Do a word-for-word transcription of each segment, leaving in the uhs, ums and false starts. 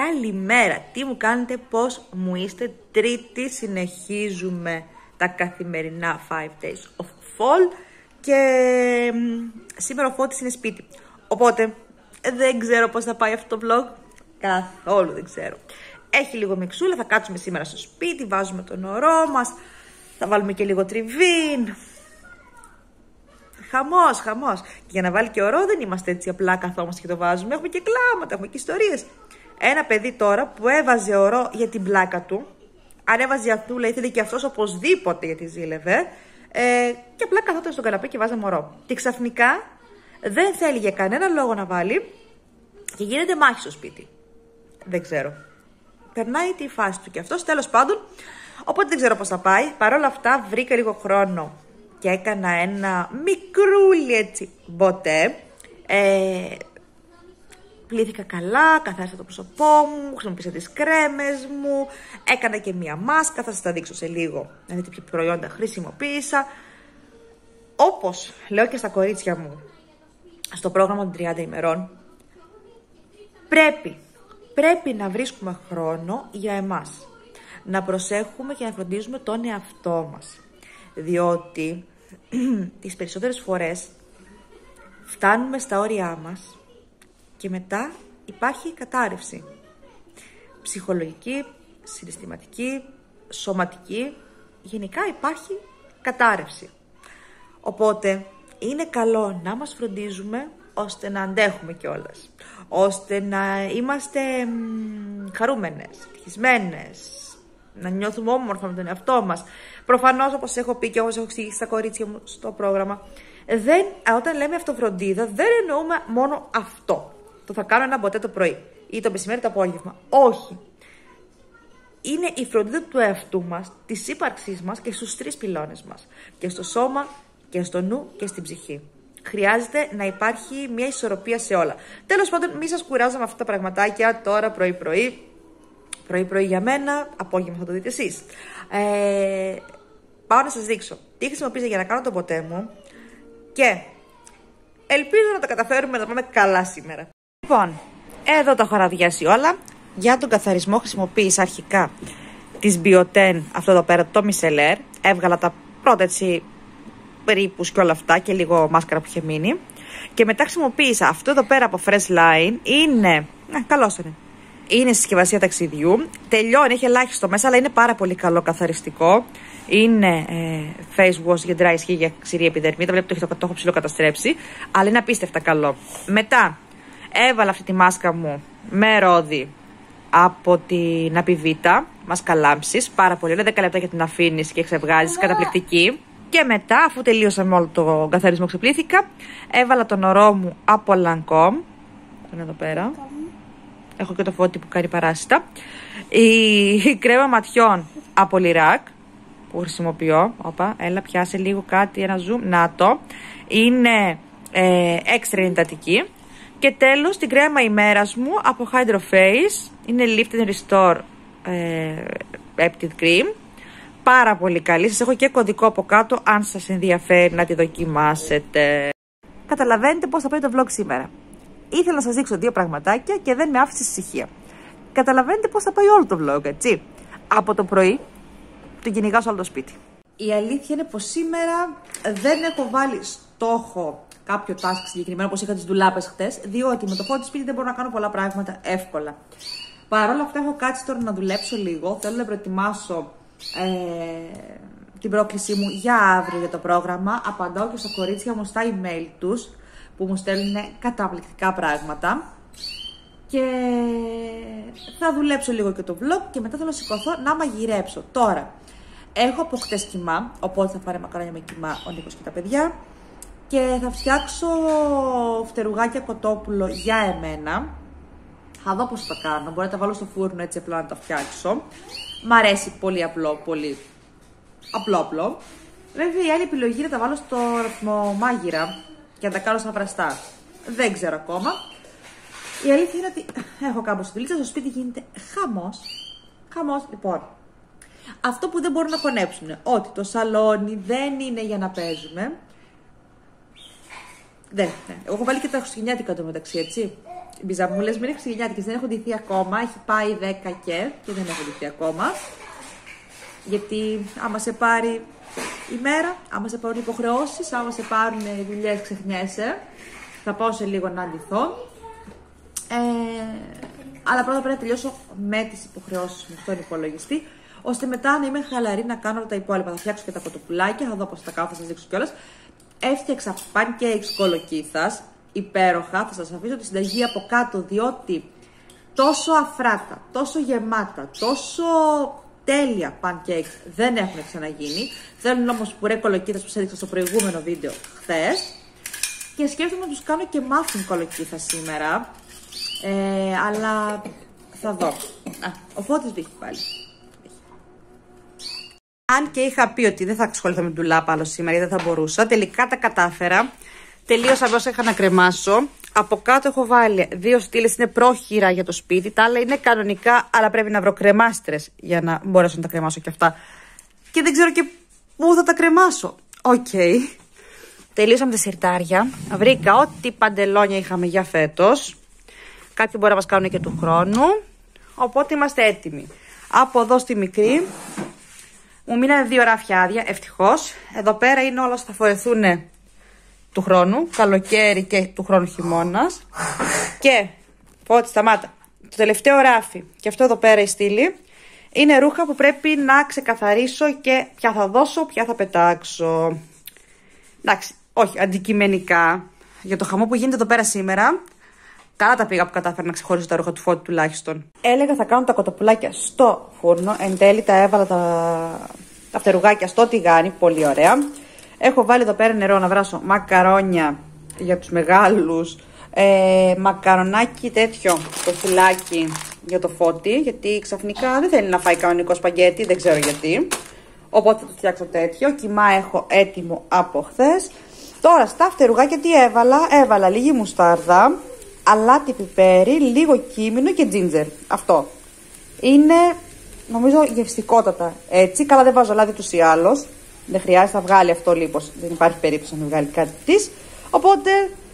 καλημέρα. Τι μου κάνετε, πώς μου είστε? Τρίτη συνεχίζουμε τα καθημερινά five days of fall και σήμερα ο Φώτης είναι σπίτι. Οπότε δεν ξέρω πώς θα πάει αυτό το vlog. Καθόλου δεν ξέρω. Έχει λίγο μιξούλα, θα κάτσουμε σήμερα στο σπίτι, βάζουμε τον ωρό μας, θα βάλουμε και λίγο τριβίν. Χαμός, χαμός. Και για να βάλει και ωρό δεν είμαστε έτσι απλά καθόμαστε και το βάζουμε. Έχουμε και κλάματα, έχουμε και ιστορίες. Ένα παιδί τώρα που έβαζε ωρό για την πλάκα του. Αν έβαζε αθούλα, ήθελε και αυτός οπωσδήποτε γιατί ζήλευε. Ε, και απλά καθόταν στον καναπέ και βάζαμε ωρό. Και ξαφνικά δεν θέλει για κανένα λόγο να βάλει και γίνεται μάχη στο σπίτι. Δεν ξέρω. Περνάει τη φάση του και αυτός, τέλος πάντων. Οπότε δεν ξέρω πώς θα πάει. Παρ' όλα αυτά βρήκα λίγο χρόνο και έκανα ένα μικρούλι έτσι μποτέ. Ε, πλήθηκα καλά, καθάρισα το πρόσωπό μου, χρησιμοποίησα τις κρέμες μου, έκανα και μία μάσκα, θα σας τα δείξω σε λίγο, να δείτε ποια προϊόντα χρησιμοποίησα. Όπως λέω και στα κορίτσια μου, στο πρόγραμμα των τριάντα ημερών, πρέπει, πρέπει να βρίσκουμε χρόνο για εμάς. Να προσέχουμε και να φροντίζουμε τον εαυτό μας. Διότι τις περισσότερες φορές φτάνουμε στα όρια μας και μετά υπάρχει κατάρρευση. Ψυχολογική, συναισθηματική, σωματική, γενικά υπάρχει κατάρρευση. Οπότε είναι καλό να μας φροντίζουμε ώστε να αντέχουμε κιόλας. Ώστε να είμαστε μ, χαρούμενες, ευτυχισμένες, να νιώθουμε όμορφα με τον εαυτό μας. Προφανώς, όπως έχω πει και όπως έχω εξηγήσει στα κορίτσια μου στο πρόγραμμα, δεν, όταν λέμε αυτοφροντίδα, δεν εννοούμε μόνο αυτό. Το θα κάνω ένα μποτέ το πρωί ή το μεσημέρι το απόγευμα. Όχι. Είναι η φροντίδα του εαυτού μας, της ύπαρξής μας και στους τρεις πυλώνες μας. Και στο σώμα, και στο νου και στην ψυχή. Χρειάζεται να υπάρχει μια ισορροπία σε όλα. Τέλος πάντων, μη σας κουράζω με αυτά τα πραγματάκια τώρα πρωί-πρωί. Πρωί-πρωί για μένα, απόγευμα θα το δείτε εσείς. Ε, πάω να σας δείξω τι χρησιμοποίησα για να κάνω το ποτέ μου και ελπίζω να τα καταφέρουμε να πάμε καλά σήμερα. Λοιπόν, εδώ τα έχω αραδιάσει όλα. Για τον καθαρισμό χρησιμοποίησα αρχικά της Bioten, αυτό εδώ πέρα, το Micellar. Έβγαλα τα πρώτα έτσι περίπους και όλα αυτά και λίγο μάσκαρα που είχε μείνει. Και μετά χρησιμοποίησα αυτό εδώ πέρα από Fresh Line. Είναι, ναι, καλώς είναι. Είναι συσκευασία ταξιδιού. Τελειώνει, έχει ελάχιστο μέσα, αλλά είναι πάρα πολύ καλό καθαριστικό. Είναι ε, face wash για dry skin, για ξηρή επιδερμίδα. Βλέπετε το, το έχω ψηλό καταστρέψει. Αλλά είναι απίστευτα καλό. Μετά έβαλα αυτή τη μάσκα μου με ρόδι από την Apivita. Μάσκα λάμψης. Πάρα πολύ ωραία. δέκα λεπτά για την αφήνεις και ξεβγάζεις. Καταπληκτική. Και μετά, αφού τελείωσα με όλο το καθαρισμό, ξεπλήθηκα, έβαλα τον ωρό μου από Lancome. Είναι εδώ πέρα. Έχω και το Φώτη που κάνει παράσιτα. Η κρέμα ματιών από Lirac που χρησιμοποιώ. Όπα, έλα πιάσε λίγο κάτι, ένα zoom. Να το. Είναι ε, έξτρα εντατική. Και τέλος την κρέμα ημέρας μου από Hydro Face. Είναι Lift and Restore ε, Peptide Cream. Πάρα πολύ καλή. Σας έχω και κωδικό από κάτω αν σας ενδιαφέρει να τη δοκιμάσετε. Καταλαβαίνετε πώς θα πάει το vlog σήμερα. Ήθελα να σας δείξω δύο πραγματάκια και δεν με άφησε ησυχία. Καταλαβαίνετε πώς θα πάει όλο το vlog, έτσι. Από το πρωί, τον κυνηγάω σε όλο το σπίτι. Η αλήθεια είναι πως σήμερα δεν έχω βάλει στόχο κάποιο task συγκεκριμένο, όπως είχα τις ντουλάπες χτες, διότι με το Φώτη σπίτι δεν μπορώ να κάνω πολλά πράγματα εύκολα. Παρ' όλα αυτά έχω κάτσει τώρα να δουλέψω λίγο. Θέλω να προετοιμάσω ε, την πρόκλησή μου για αύριο για το πρόγραμμα. Απαντάω και στα κορίτσια μου στα email τους, που μου στέλνουν καταπληκτικά πράγματα. Και θα δουλέψω λίγο και το vlog και μετά θέλω να σηκωθώ να μαγειρέψω. Τώρα, έχω από χτες κιμά, οπότε θα φάρε μακαρόνια με κιμά ο Νίκος και τα παιδιά. Και θα φτιάξω φτερουγάκια κοτόπουλο για εμένα. Θα δω πώς θα τα κάνω, μπορεί να τα βάλω στο φούρνο έτσι απλά να τα φτιάξω. Μ' αρέσει πολύ απλό, πολύ απλό απλό. Βέβαια η άλλη επιλογή είναι να τα βάλω στο ρυθμομάγειρα και να τα κάνω σαν βραστά. Δεν ξέρω ακόμα. Η αλήθεια είναι ότι έχω κάπου στη δουλίτσα, στο σπίτι γίνεται χαμός. Χαμός, λοιπόν. Αυτό που δεν μπορούν να χωνέψουν, ότι το σαλόνι δεν είναι για να παίζουμε. Δεν, ναι. Εγώ έχω βάλει και τα χριστουγεννιάτικα το μεταξύ, έτσι. Οι μπιζαμούλες μου είναι χριστουγεννιάτικες, δεν έχουν ντυθεί ακόμα. Έχει πάει δέκα και, και δεν έχουν ντυθεί ακόμα. Γιατί άμα σε πάρει η μέρα, άμα σε πάρουν υποχρεώσεις, άμα σε πάρουν οι δουλειές, ξεχνιέσαι. Θα πάω σε λίγο να ντυθώ. Ε, αλλά πρώτα πρέπει να τελειώσω με τις υποχρεώσεις μου στον υπολογιστή, ώστε μετά να είμαι χαλαρή να κάνω τα υπόλοιπα. Θα φτιάξω και τα κοτοπουλάκια, θα δω πώς τα κάνω, θα σας δείξω κιόλας. Έφτιαξα pancakes κολοκύθας, υπέροχα. Θα σας αφήσω τη συνταγή από κάτω, διότι τόσο αφράτα, τόσο γεμάτα, τόσο τέλεια pancakes δεν έχουν ξαναγίνει. Θέλουν όμως πουρέ κολοκύθας που σας έδειξα στο προηγούμενο βίντεο χθες. Και σκέφτομαι να τους κάνω και muffin κολοκύθα σήμερα. Ε, αλλά θα δω. Α, ο Φώτης βήχει πάλι. Αν και είχα πει ότι δεν θα ασχοληθώ με ντουλάπα άλλο σήμερα, γιατί δεν θα μπορούσα, τελικά τα κατάφερα. Τελείωσα με όσα είχα να κρεμάσω. Από κάτω έχω βάλει δύο στήλες, είναι πρόχειρα για το σπίτι. Τα άλλα είναι κανονικά, αλλά πρέπει να βρω κρεμάστρες για να μπορέσω να τα κρεμάσω και αυτά. Και δεν ξέρω και πού θα τα κρεμάσω. Οκ. Okay. Τελείωσα με τα σιρτάρια. Βρήκα ό,τι παντελόνια είχαμε για φέτος. Κάποιοι μπορεί να μας κάνουν και του χρόνου. Οπότε είμαστε έτοιμοι. Από εδώ στη μικρή μου μείνανε δύο ράφια άδεια, ευτυχώς. Εδώ πέρα είναι όλα θα φορεθούν του χρόνου, καλοκαίρι και του χρόνου χειμώνας. Και, Φώτη, σταμάτα. Το τελευταίο ράφι και αυτό εδώ πέρα η στήλη είναι ρούχα που πρέπει να ξεκαθαρίσω και ποια θα δώσω, ποια θα πετάξω. Εντάξει, όχι, αντικειμενικά, για το χαμό που γίνεται εδώ πέρα σήμερα, καλά τα πήγα που κατάφερα να ξεχωρίσω τα ρούχα του Φώτη τουλάχιστον. Έλεγα θα κάνω τα κοτοπουλάκια στο φούρνο, εν τέλει τα έβαλα τα, τα φτερουγάκια στο τηγάνι, πολύ ωραία. Έχω βάλει εδώ πέρα νερό να βράσω μακαρόνια για τους μεγάλους, ε, μακαρονάκι τέτοιο, το φυλάκι για το Φώτη, γιατί ξαφνικά δεν θέλει να φάει κανονικό σπαγκέτι, δεν ξέρω γιατί. Οπότε θα το φτιάξω τέτοιο. Κιμά έχω έτοιμο από χθες. Τώρα στα φτερουγάκια τι έβαλα, έβαλα λίγη μουστάρδα, αλάτι πιπέρι, λίγο κίμινο και τζίντζερ. Αυτό. Είναι νομίζω γευστικότατα έτσι. Καλά δεν βάζω λάδι τους ή άλλως. Δεν χρειάζεται, θα βγάλει αυτό λίπος. Δεν υπάρχει περίπτωση να βγάλει κάτι της. Οπότε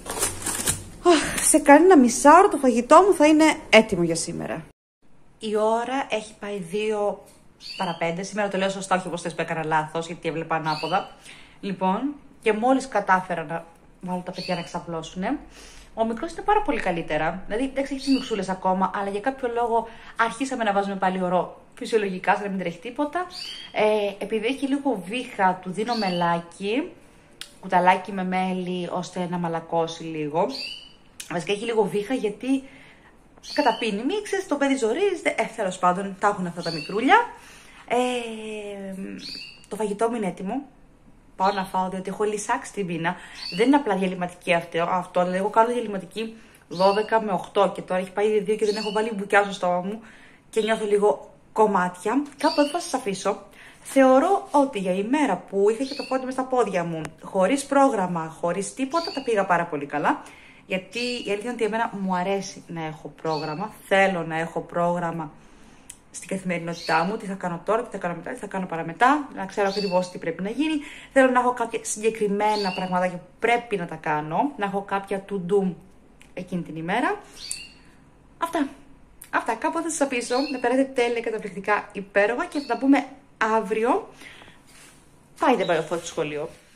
σε κανένα μισάωρο το φαγητό μου θα είναι έτοιμο για σήμερα. Η ώρα έχει πάει δύο παρά πέντε. Σήμερα το λέω σωστά, όχι όπως θες που έκανα λάθος, γιατί έβλεπα ανάποδα. Λοιπόν, και μόλις κατάφερα να βάλω τα παιδιά να ξαπλώσουν, ο μικρός είναι πάρα πολύ καλύτερα. Δηλαδή, εντάξει, έχει τις μιξούλες ακόμα, αλλά για κάποιο λόγο αρχίσαμε να βάζουμε πάλι ωρό φυσιολογικά, σαν να μην τρέχει τίποτα. Ε, επειδή έχει λίγο βήχα, του δίνω μελάκι, κουταλάκι με μέλι, ώστε να μαλακώσει λίγο. Βασικά έχει λίγο βήχα, γιατί καταπίνει μίξες, το παιδί ζορίζεται. Ε, τέλος πάντων, τα έχουν αυτά τα μικρούλια. Ε, το φαγητό μου είναι έτοιμο. Πάω να φάω, διότι έχω λυσάξει την πείνα. Δεν είναι απλά διαλυματική αυτό, αυτό δηλαδή εγώ κάνω διαλυματική δώδεκα με οκτώ και τώρα έχει πάει ήδη δύο και δεν έχω βάλει μπουκιά στο στόμα μου και νιώθω λίγο κομμάτια. Κάπου εδώ θα σας αφήσω. Θεωρώ ότι για η μέρα που είχα και το πόδι μες στα πόδια μου, χωρίς πρόγραμμα, χωρίς τίποτα, τα πήγα πάρα πολύ καλά. Γιατί η αλήθεια είναι ότι εμένα μου αρέσει να έχω πρόγραμμα, θέλω να έχω πρόγραμμα στην καθημερινότητά μου, τι θα κάνω τώρα, τι θα κάνω μετά, τι θα κάνω παραμετά, να ξέρω ακριβώς τι πρέπει να γίνει. Θέλω να έχω κάποια συγκεκριμένα πραγματάκια που πρέπει να τα κάνω, να έχω κάποια to-do εκείνη την ημέρα. Αυτά. Αυτά. Κάπου θα σας αφήσω. Να περάσετε τέλεια, καταπληκτικά, υπέροχα και θα τα πούμε αύριο. Πάει δεν πάει ο Φώτης στο σχολείο.